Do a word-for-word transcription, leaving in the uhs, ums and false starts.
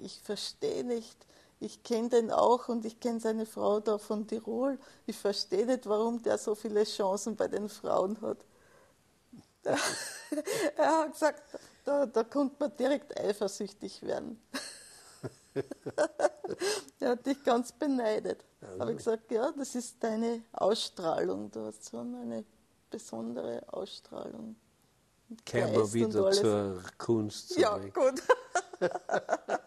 ich verstehe nicht, ich kenne den auch und ich kenne seine Frau da von Tirol, ich verstehe nicht, warum der so viele Chancen bei den Frauen hat. Er hat gesagt, da, da konnte man direkt eifersüchtig werden. Er hat dich ganz beneidet. Also. Habe ich gesagt, ja, das ist deine Ausstrahlung. Du hast so eine besondere Ausstrahlung. Kehren wir Geist und wieder alles. zur Kunst zurück. Ja, gut.